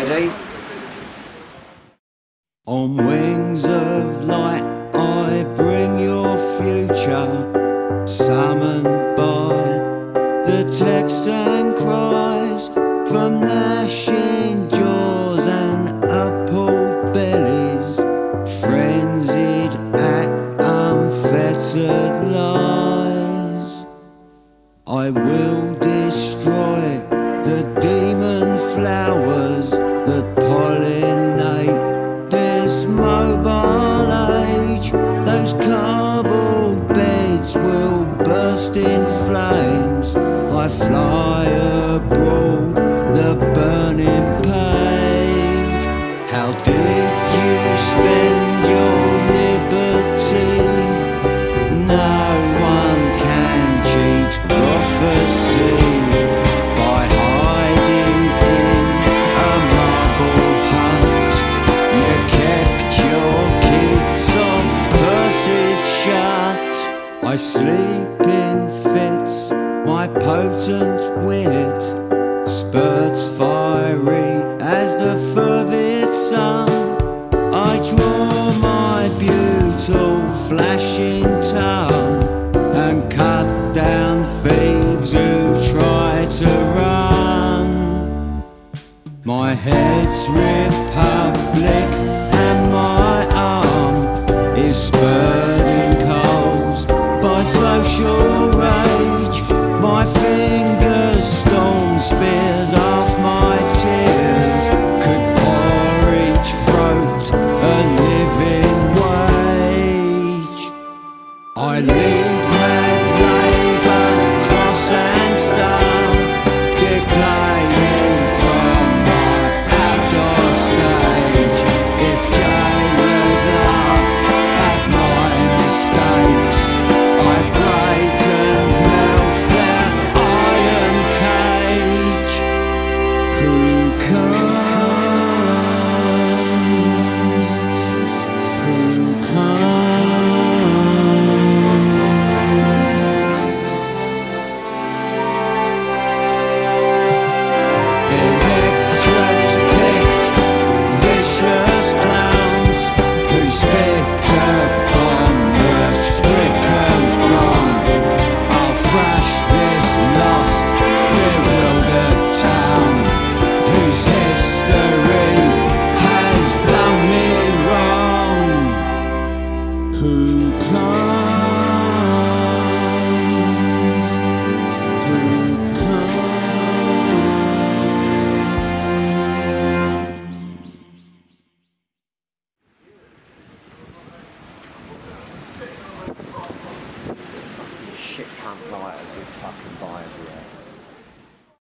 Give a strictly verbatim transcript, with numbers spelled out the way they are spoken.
ready? On wings of light I bring your future, summoned by the text and cries from gnashing jaws and appalled bellies, frenzied at unfettered lies. I will destroy the demon flowers that pollinate this mobile age. Those cardboard beds will burst in flames. I fly abroad the burning page. How did you spend your liberty? No one can cheat prophecy by hiding in a marble hut. You kept your kids' soft purses shut. I sleep in fits, my potent wit spurts fiery as the fervid sun. I draw my beautiful flashing tongue and cut down thieves who try to run. My head's republic and my arm is spurting coals by social rage. My fingers stone spears off my tears could pour each throat a living wage. I lead mad labour, cross and stone, declining from my outdoor stage. If jailers laugh at my mistakes, I break and melt their iron cage. Who comes? Who comes? Electors picked vicious clowns who spit upon the stricken throng. I'll thrash this lost, bewildered town whose history has done me wrong. Who comes? Who comes? Shit cunt lighters you fucking buy everywhere.